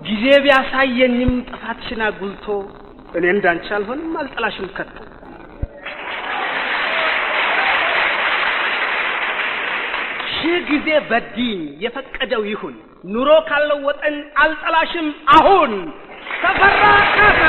ጊዜ ቢያሳየኝም ጥፋትሽን አጉልቶ እኔ እንዳንቺ አልሆንም አልጠላሽም ከቶ ጊዜ በዲን የፈቀደው ይሁን ኑሮ ካለው ወጠን አልጠላሽም አሁን ተፈራ ካሳ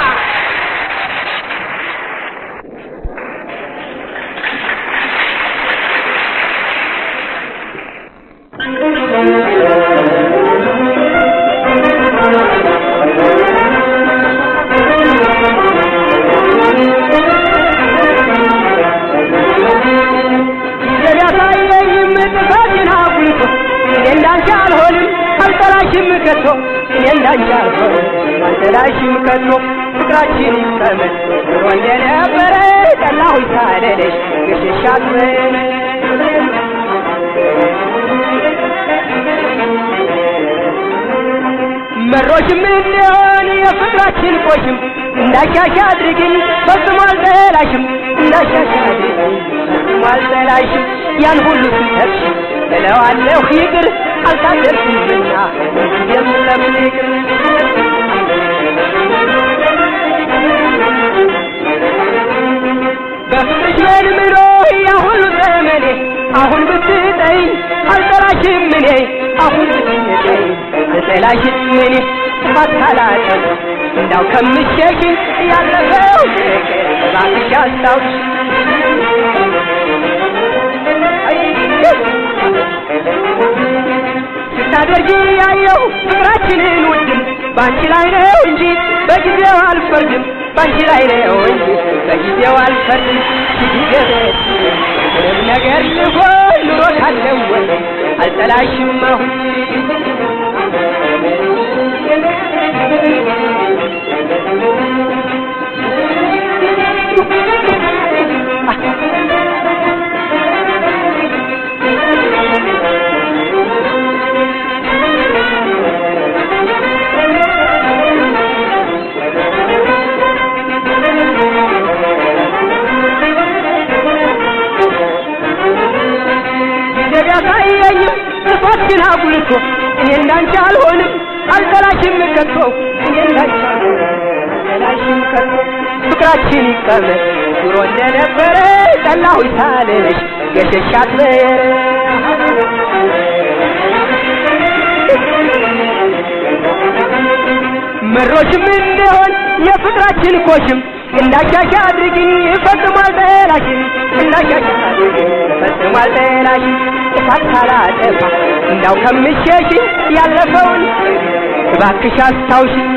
አልጠላሽም ከቶ ፍቅራችን ይቀመጥ ወንደነ በረ ጠላሁ ታደለሽ ግሽሻት መሮሽም እንደሆነ የፍቅራችን ቆሽም እንዳሻሻ አድርግኝ ፈጽሞ አልጠላሽም እንዳሻሻ አድርግኝ ፈጽሞ አልጠላሽም ያን ሁሉ ስተትሽ እለዋለሁ ይቅር አልታደልኩምና የምለምንቅር በፍቅርሽ መልምሎ ያሁሉ ዘመኔ አሁን ብትጠይኝ አልጠላሽም እኔ አሁን ብትጠይኝ አልጠላሽም እኔ ጥፋት ካላጠፋ እንዳው ከምትሸሽኝ ያለፈው ነገር እባክሽ አስታውሽ ስታደርጊ ያየው ፍቅራችንን ውድም ባንቺ ላይ ነው እንጂ በጊዜው አልፈርድም ባንቺ ላይ ነው እንጂ በጊዜው አልፈርድም ሲገበት ምንም ነገር ልሆን ኑሮ ካለው ወይ አልጠላሽም አሁን ጥፋትሽን አጉልቶ እኔ እንዳንቺ አልሆንም አልጠላሽም ከቶ እኔ እንዳንቺ አልጠላሽም ከቶ ፍቅራችን ይቀመጥ ኑሮ እንደነበረ ጠላሁ ሳልልሽ ገሸሻት መሮሽም እንደሆን የፍቅራችን ኮሽም እንዳሻሻ አድርጊኝ ፈጽሞ አልጠላሽም እንዳሻሻ አድርጊኝ ፈጽሞ አልጠላሽም ጥፋት ካላጠፋ እንዳው ከምትሸሽኝ ያለፈውን እባክሽ አስታውሽኝ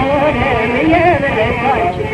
አሁንም እየመረጥኳችሁ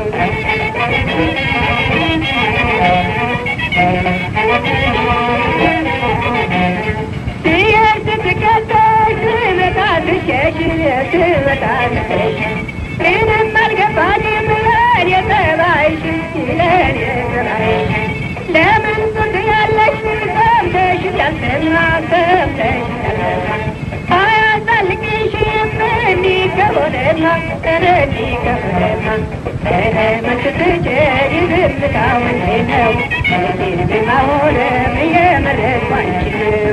ሲሄድ ስትከተል ትመጣልሸሽ ትመጣልሸሽ ምንም አልገባኝም ለኔ ጠባይሽ ለኔ ጠባይሽ ለምን ጡት ያለሽ ሰምተሽ ያልሰማ ሰምተሽ ያልሰማ አያሳልቅሽም እንዲህ ከሆነማ እንዲህ ከሆነማ መልስ ትችይ ዝምታው እንዴት ነው ዝም አሁንም እየመረጥኩ አንቺን ነው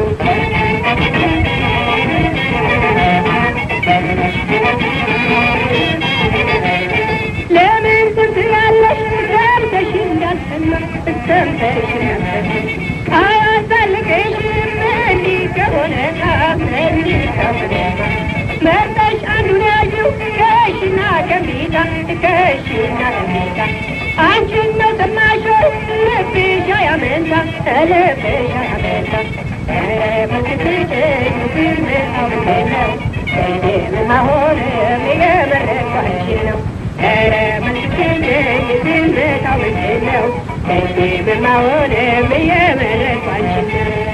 ለምን ስንት ያለሽ ሰምተሽ እንዳልሰማ ሰምተሽ እንዳልሰማ አያሳልቅሽም እንዲህ ከሆነማ እንዲህ ከሆነማ መርጠሽ አንዱን ያዥው ከሽና ከሚታ ከሽና ከሚታ አንቺን ነው ሰማሽው ልብሽ ያመንታ ልብሽ ያመንታ ምትትችይ ዝምታው እንዴት ነው ምን አሁንም እየመረጥኩ አንቺን ነው ምትትችይ ዝምታው እንዴት ነው ምን አሁንም እየመረጥኩ አንቺን ነው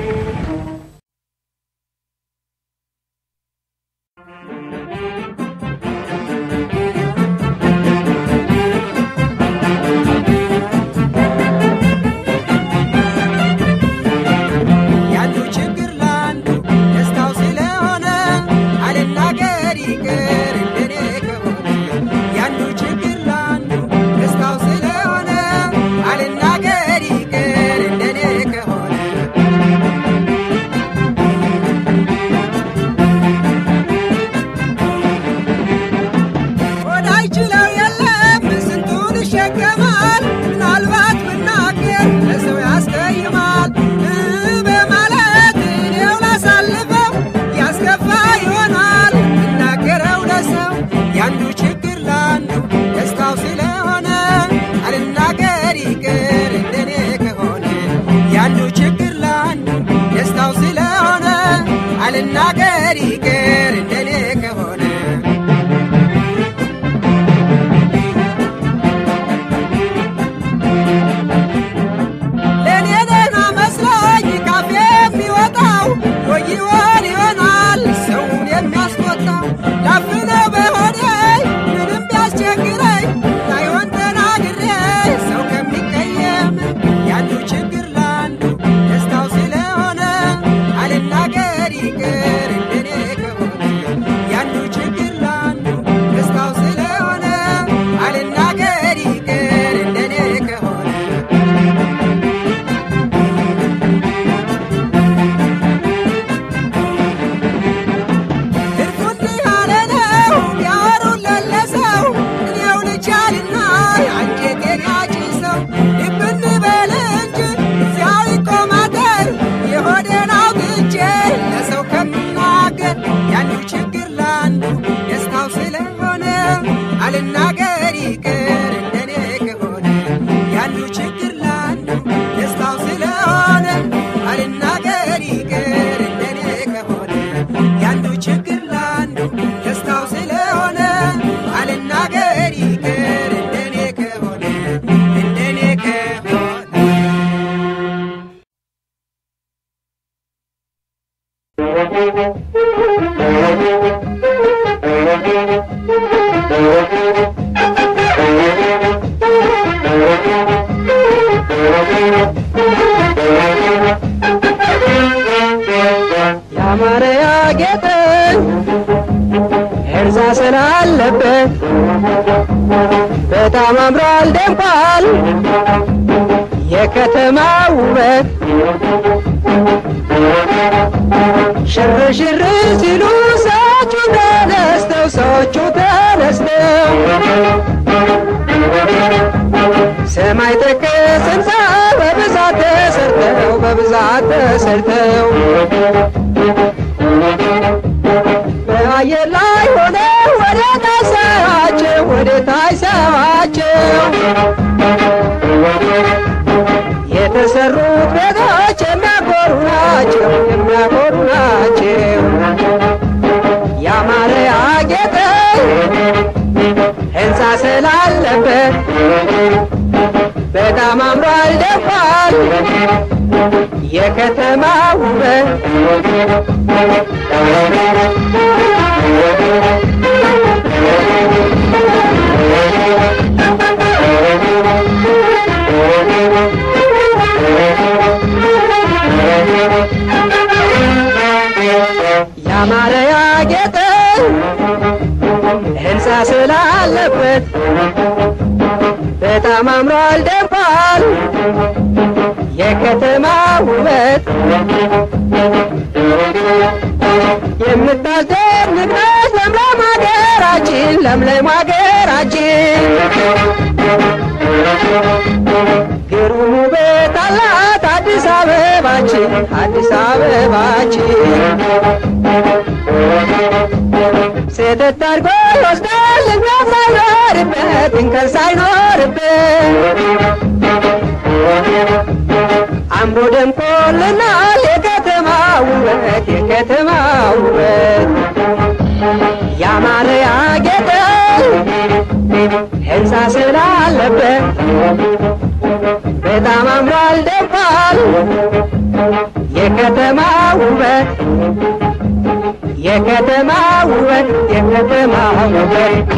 አልናገር ይቅር እንደኔ ከሆነ ለኔ ደህና መስሎኝ ካፌ የሚወጣው ወይ ይሆናል ሰውን የሚያስቆጣው ላፍነው በሆዴ ምንም ቢያስቸግረኝ ላይሆን ተናግሬ ሰው ከሚቀየም ያንዱ ችግር ለአንዱ ደስታው ስለሆነ አልናገር ይቅር እንደኔ ከሆነ ያንዱ ችግር ለአንዱ ደስታው ስለሆነ አልናገር ይቅር እንደኔ ከሆነ ትርፉልህ አለነው ቢያወሩለት ለሰው እኔው ልቻልና አንጀቴን ያጭሰው ልብን በል እንጂ እዚያው ይቆማጠር የሆዴን አውጥቼ ለሰው ከምናገር ያንዱ ችግር ለአንዱ ደስታው ስለሆነ አልናገር ይቅር እንደኔ ከሆነ ያንዱ ችግር ለአንዱ ደስታው ስለሆነ አልናገር ይቅር እንደኔ ከሆነ ያንዱ ችግር ለአንዱ ደስታው ስለሆነ አልናገር ይቅር እንደኔ ከሆነ እንደኔ ከሆነ ያማረ ያጌጠ እርዛ ስላለበት በጣም አምሯል ደምቋል የከተማ ውበት ሽር ሽር ሲሉ ሰዎቹ ተነስተው ሰማይ ጠቀስ ሕንፃ በብዛት ተሰርተው በአየር ላይ ሆነ ወደ ታች ሰዋቸው የተሰሩት ቤቶች የሚያኮሩ ናቸው ያማረ ያጌጠ ስላለበት በጣም አምሯል ደምቋል የከተማ ውበት ያማረ ያጌጠ ህንፃ ስላለበት በጣም አምሯል ደምቋል የከተማ ውበት የምታስደንቅ ነች ለምለም ሀገራችን ለምለም ሀገራችን ግሩም ውበት አላት አዲስ አበባችን አዲስ አበባችን ሴተት አድርጎ ይወስዳል እንከን ሳይኖርበት እንከን ሳይኖርበት አምሮ ደምቆልናል የከተማ ውበት የከተማ ውበት ያማረ ያጌጠ ህንፃ ስላለበት በጣም አምሯል ደምቋል የከተማ ውበት የከተማ ውበት የከተማ ውበት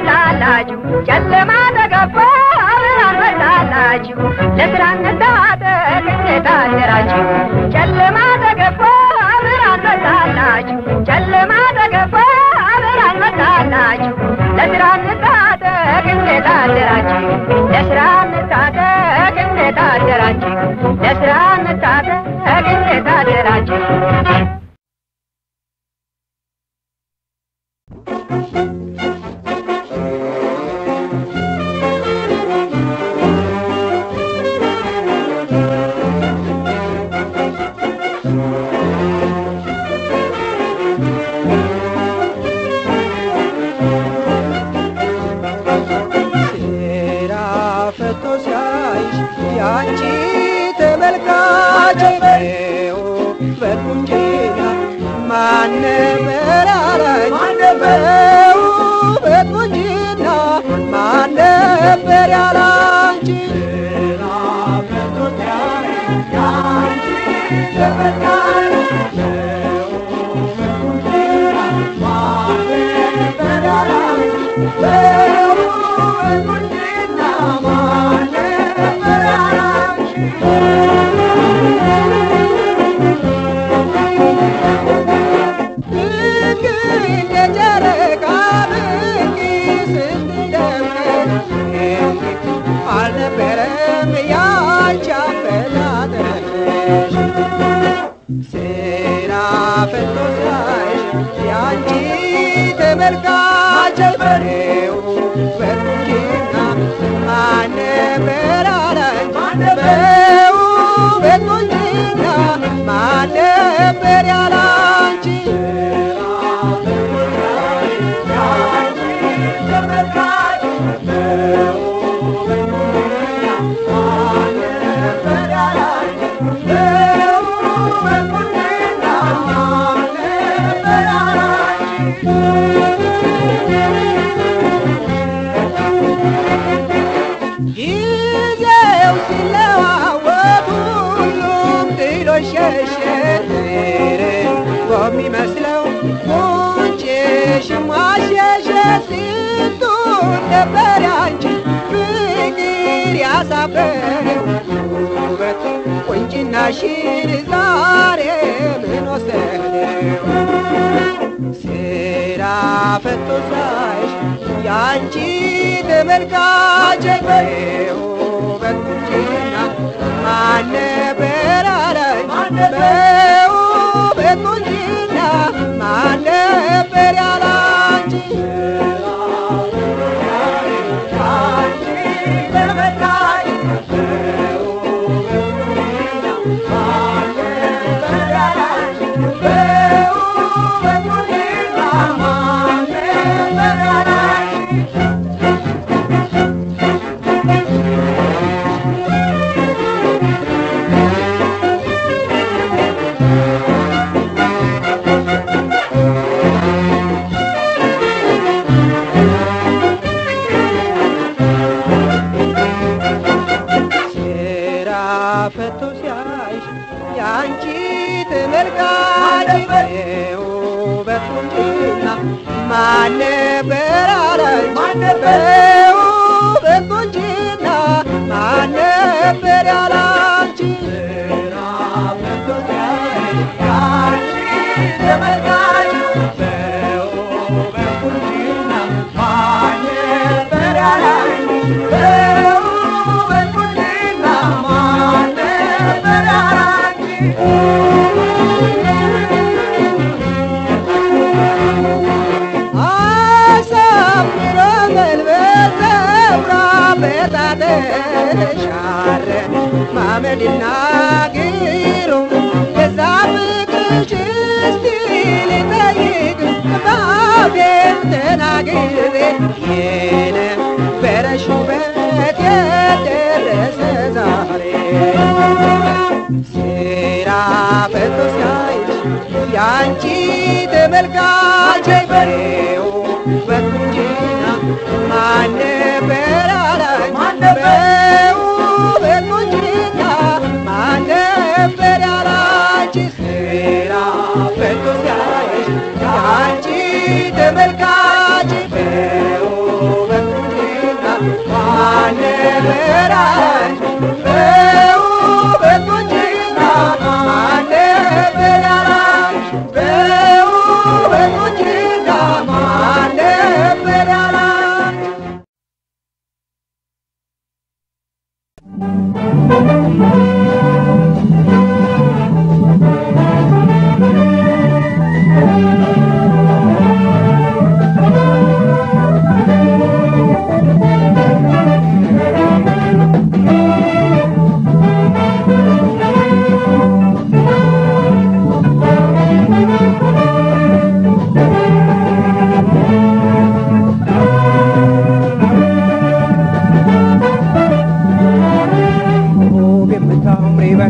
ጨለማ ተገባ አብራን መጣላችሁ ለስራነት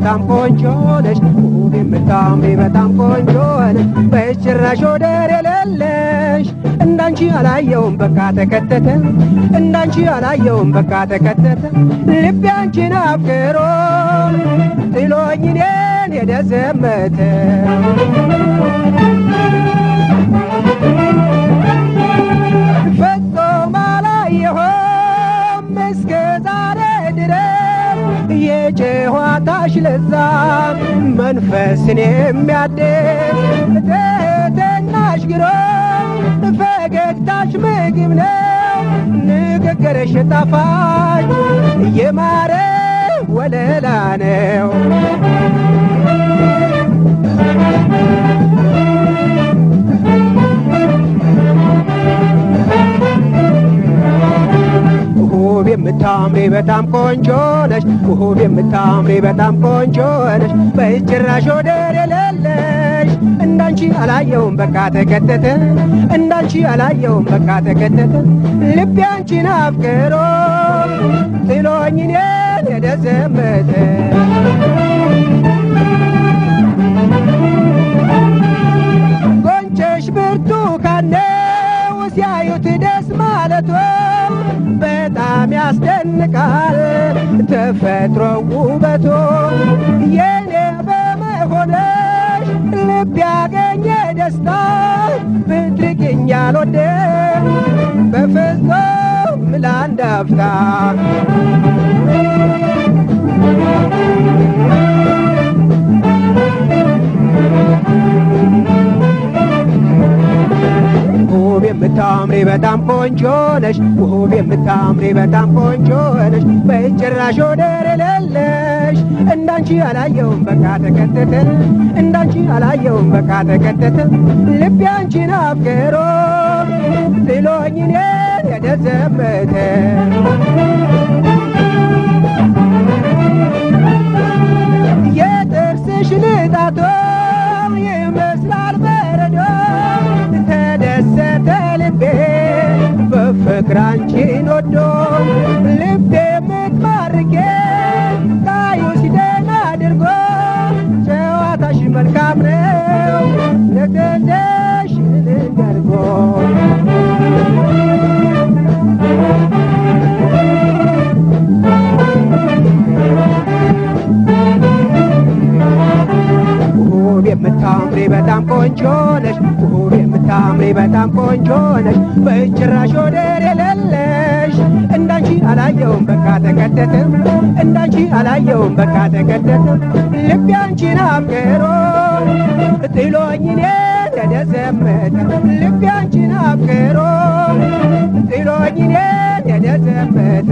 በጣም ቆንጆ ነሽ ውብ የምታምሪ በጣም ቆንጆ ነሽ በጭራሽ ወደር የሌለሽ እንዳንቺ አላየውም በቃ ተከተተ እንዳንቺ አላየውም በቃ ተከተተ ልቤ አንቺን አፍቅሮ ጥሎኝ እኔን ሄደ ዘመተ ፍጹም አላየሁም እስከ ዛሬ ድረስ የጨዋታሽ ለዛ መንፈስን የሚያድስ ትህትናሽ ግሩም ፈገግታሽ ምግብ ነው ንግግርሽ ጣፋጭ የማረ ወለላ ነው ውብ የምታምሪ በጣም ቆንጆ ነሽ ውብ የምታምሪ በጣም ቆንጆ ነሽ በጭራሽ ወደር የሌለሽ እንዳንቺ አላየውም በቃ ተከተተ እንዳንቺ አላየውም በቃ ተከተተ ልቤ አንቺን አፍቅሮ ጥሎኝ እኔን ሄደ ዘመተ ጎንጨሽ ብርቱካን ነው ሲያዩት ደስ ማለቶ በጣም ያስደንቃል ተፈጥሮ ውበቶ የኔ በመሆንሽ ልብ ያገኘ ደስታ ብትርቅኝ አልወድም በፍጹም ለአንድ አፍታ ውብ የምታምሪ በጣም ቆንጆ ነሽ ውብ የምታምሪ በጣም ቆንጆ ነሽ በጭራሽ ወደር የሌለሽ እንዳንቺ አላየውም በቃ ተከተተ እንዳንቺ አላየውም በቃ ተከተተ ልቤ አንቺን አፍቅሮ ጥሎኝ እኔን ሄደ ዘመተ የጥርስሽ ንጣቶ ይመስላል በረዶ ተደሰተ ልቤ በፍቅር አንቺን ወዶ ልቤ የምትማርኬ ታዩሽ ደህና አድርጎ ጨዋታሽ መልካም ነው ለተለሽ ልንገርጎ ውብ የምታምሪ በጣም ቆንጆ ነሽ ውብ የምታምሪ በጣም ቆንጆ ነሽ በጭራሽ ወደር የሌለሽ እንዳንቺ አላየውም በቃ ተከተተ እንዳንቺ አላየውም በቃ ተከተተ ልቤ አንቺን አፍቅሮ ጥሎኝ እኔን ሄደ ዘመተ ልቤ አንቺን አፍቅሮ ጥሎኝ እኔን ሄደ ዘመተ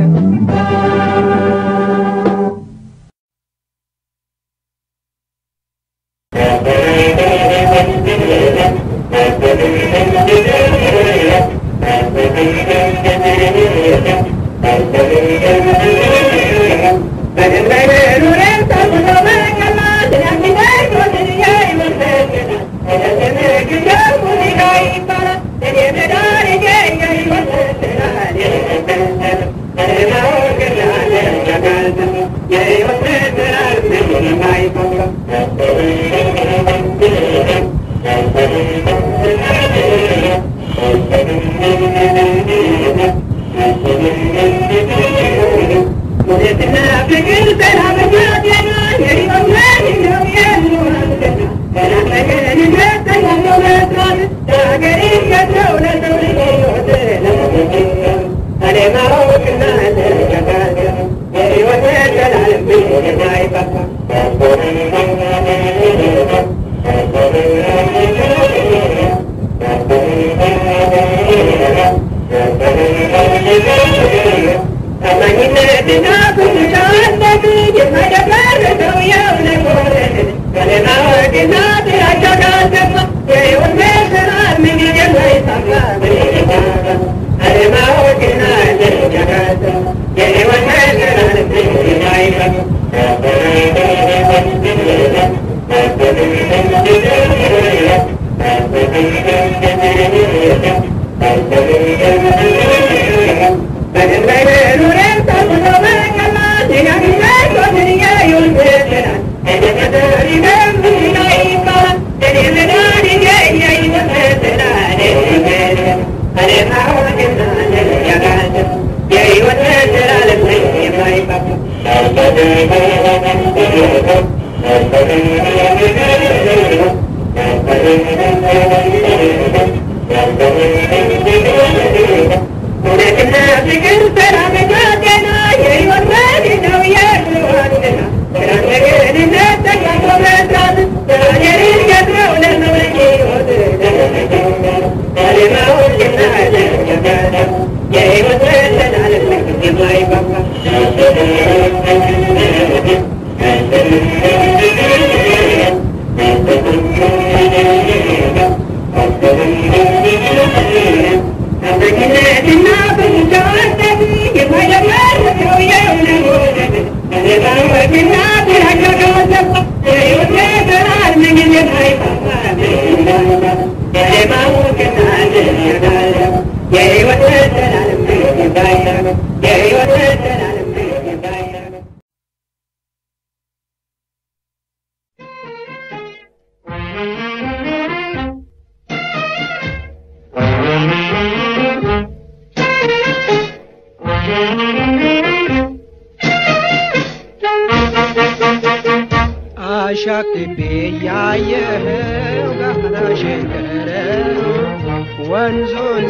አሻቅቤ ያየኸው ጋራሽን ከረሩ ወንዙን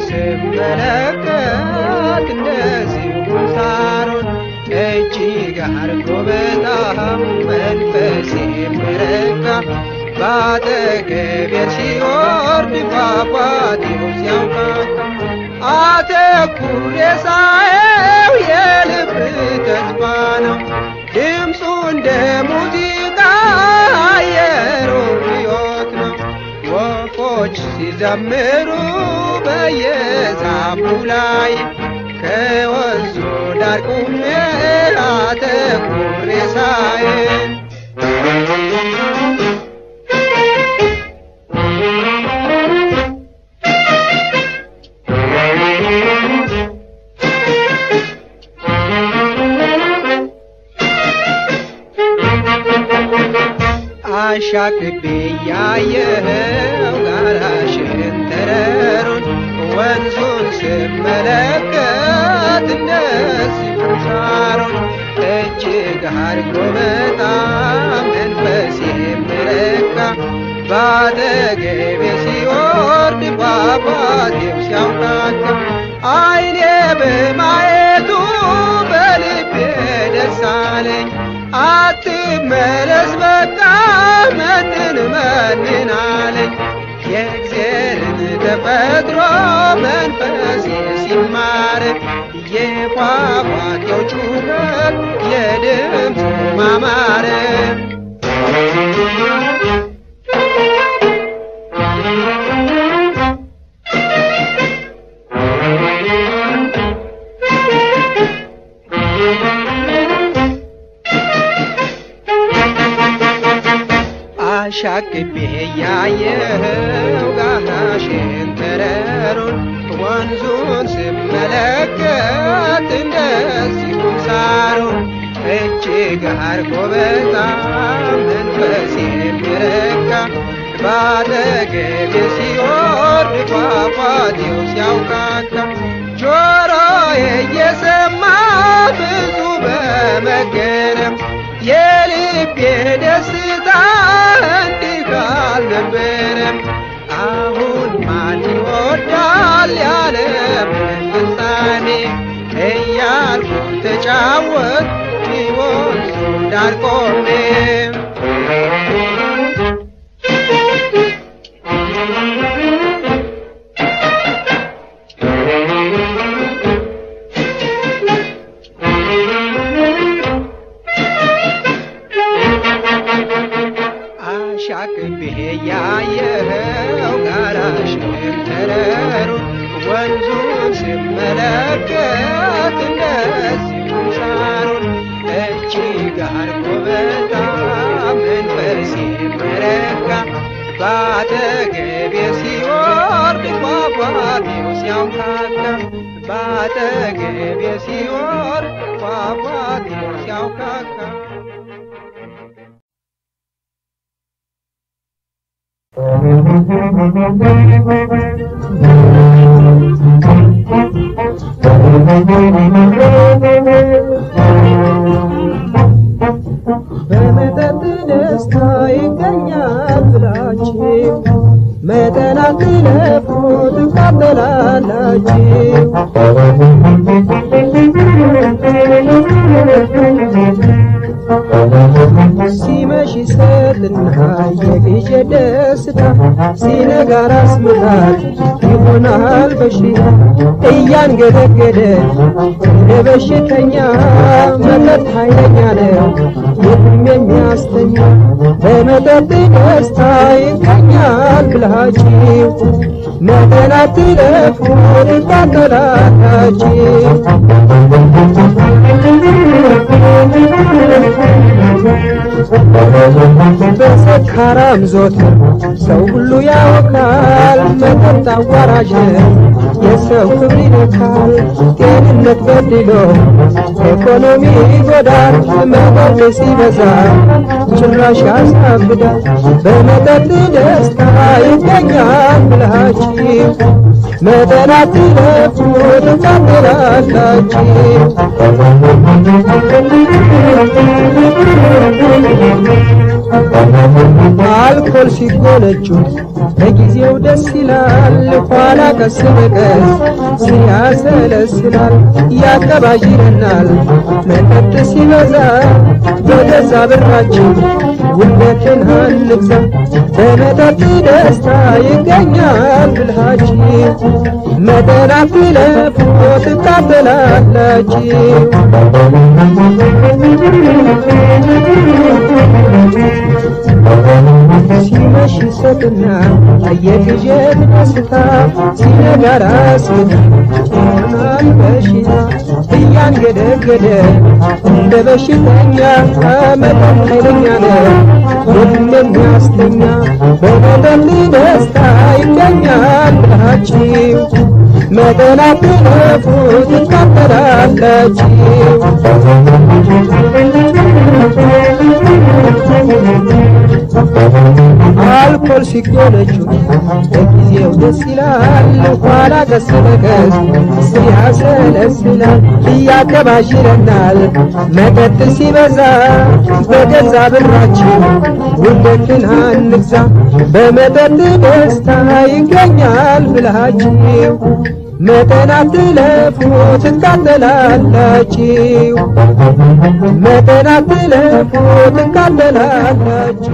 ስመለከት እንደዚህ ሳሩን እጅግ አርጎ በጣም መንፈሴ መረካ ባጠገቤ ሲወርድ ፏፏቴው ሲያውቃካ አተኩሬ ሳየው የልብ ተስፋ ነው ድምፁ እንደ ሙዚቃ አየሩ ሕይወት ነው ወፎች ሲዘምሩ በየዛፉ ላይ ከወንዙ ዳር ቆሜ አተኩሬ ሳየው አሻቅቤ ያየኸው ጋራሽን ተረሩን ወንዙን ስመለከት እንደዚህ ሳሩን እጅግ አርጎ በጣም መንፈሴ መረካ ባጠገቤ ሲወርድ ፏፏቴው ሲያውቃካ አይኔ በማየቱ በልቤ ደስ አለኝ አትመለስ በቃ መንን አለኝ የእግዚአብሔርን ተፈጥሮ መንፈሴ ሲማር የፏፏቴው ጩኸት የድምፁ ማማር አሻቅቤ ያየኸው ጋራሽን ተረሩን ወንዙን ስመለከት እንደዚሁ ሳሩን እጅግ አርጎ በጣም መንፈሴ መረካ ባጠገቤ ሲወርድ ፏፏቴው ሲያውቃካ ጆሮዬ እየሰማ ብዙ በመገረም የልቤ ደስታ እንዲህ አልነበረም አሁን ማን ይወዳል ያለምን ፍጻሜ እያልኩ ተጫወት ወንዙ ዳር ቆሜ አሻቅቤ ያየኸው ጋራሽን ተረሩን ወንዙን ስመለከት እንደዚሁ ሳሩን እጅግ አርጎ በጣም መንፈሴ መረካ ባጠገቤ ሲወርድ ፏፏቴው ሲያውቃካ ባጠገቤ ሲወርድ ፏፏቴው ሲያውቃካ በመጠጥ ደስታ ይገኛል ብላችሁ መጠን አትለፉ ትቃጠላላችሁ ሲመሽ ይሰጥና የግዤ ደስታ ሲነጋ ራስ ምታት ይሆናል በሽታ እያንገደገደ እንደ በሽተኛ መጠጥ ኃይለኛ ነው የትም የሚያስተኛ በመጠጥ ደስታ ይገኛል ብላችሁ መጠን አትለፉ ትቃጠላላችሁ በሰካራም ዞትር ሰው ሁሉ ያወካል መጠጥ አዋራጅ የሰው ክብር ይነካል ጤንነት በድሎ ኢኮኖሚ ይጎዳል መጠጥ ሲበዛ ጭራሽ ያሳብዳል በመጠጥ ደስታ ይገኛል ብላችሁ መጠን አትለፉ ትቃጠላላችሁ አልኮል ሲጎነጩ በጊዜው ደስ ይላል ኋላ ቀስ በቀስ ሲያሰለስላል ያቀባዥረናል መጠጥ ሲበዛ በገዛ ብራችን ውለትን አንግዛ በመጠጥ ደስታ ይገኛል ብላችሁ መጠን አትለፉ ትቃጠላላችሁ ሲመሽ ይሰጥና የግዤት ደስታ ሲነጋ ራስ ይሆናል በሽታ እያንገደገደ እንደ በሽተኛ መጠጥ ኃይለኛ ነው የትም የሚያስተኛ በመጠጥ ደስታ ይገኛል ብላችሁ መጠን አትለፉ ትቃጠላላችሁ አልኮል ሲጎነጩ በጊዜው ደስ ይላል ኋላ ቀስ በቀስ ሲያሰለስላል ያቀባዥረናል መጠጥ ሲበዛ በገዛ ብራችን ውለትን አንግዛ በመጠጥ ደስታ ይገኛል ብላችሁ መጠን አትለፉ ትቃጠላላችሁ መጠን አትለፉ ትቃጠላላችሁ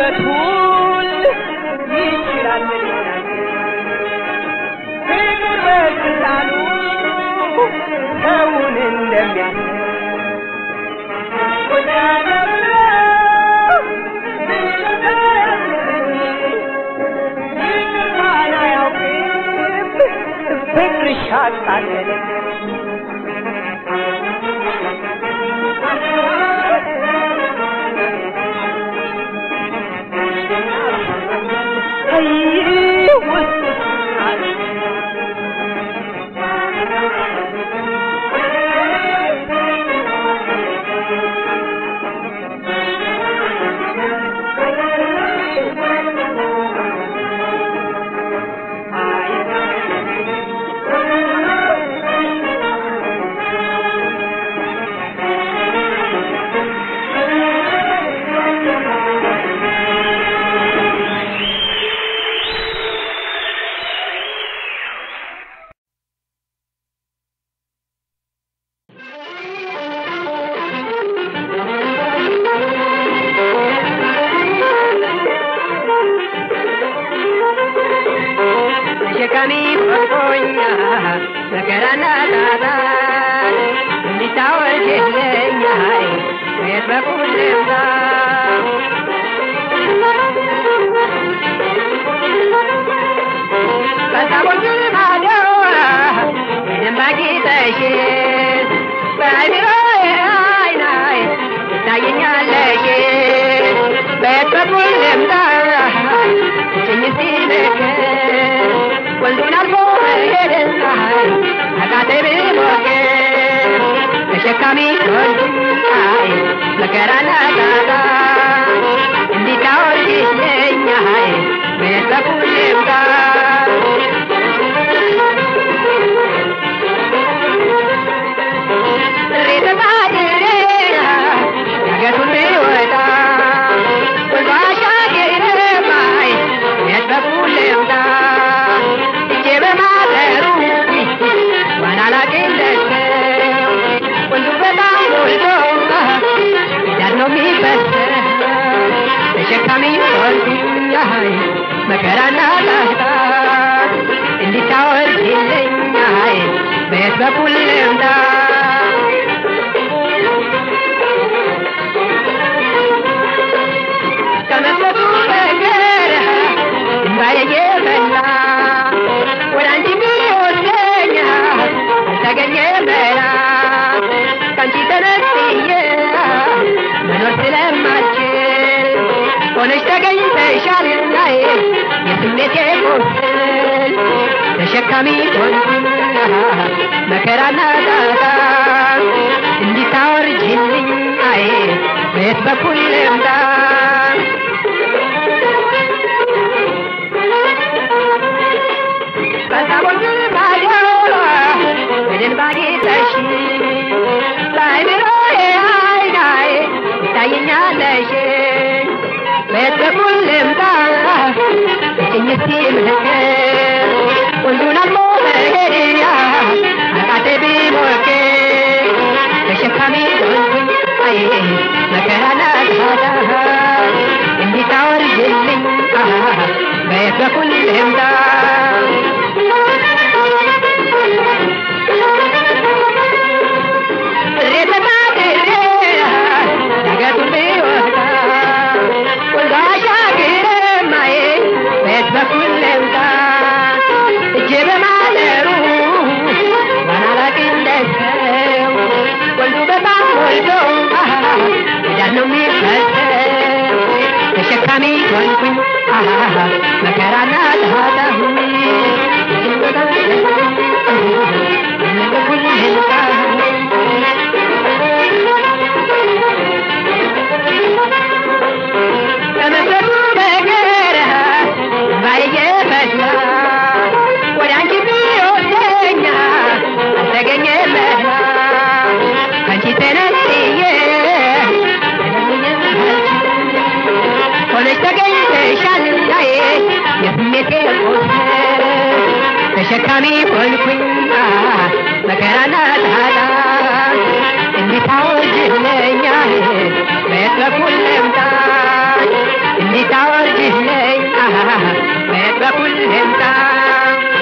እውነቱን ይችላል ፍቅር በስልጣኑ ሰውን እንደሚያስ ፍቅር ሻቃለ ተሸካሚ ሆንኩኝ መከራና ጣጣ እንዲታወጅለኛ በየት በኩል ልምጣ እንዲህ ታወርጅልኝ በየት በኩል ልምጣ